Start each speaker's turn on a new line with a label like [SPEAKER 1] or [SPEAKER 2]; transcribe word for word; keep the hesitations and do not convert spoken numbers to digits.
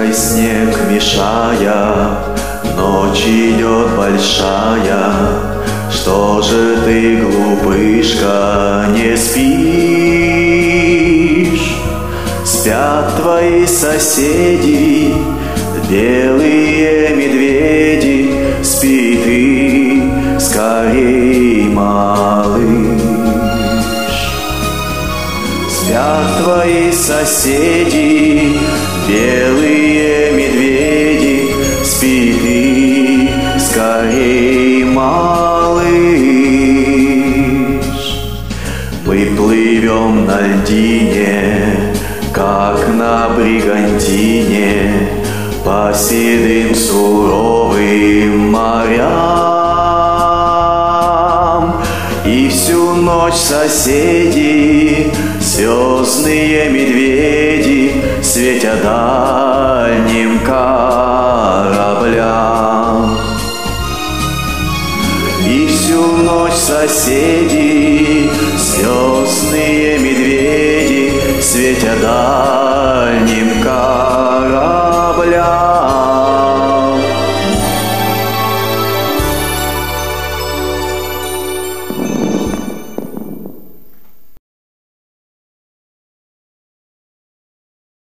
[SPEAKER 1] ветер, снег мешая, ночь идет большая. Что же ты, глупышка, не спишь? Спят твои соседи, белые медведи. Спи ты скорей, малыш. Спят твои соседи, белые медведи. Спи ты скорей, малыш. Мы плывем на льдине, как на бригантине, по седым суровым морям. И всю ночь соседи, звездные медведи, светят дальним кораблям. И всю ночь соседи,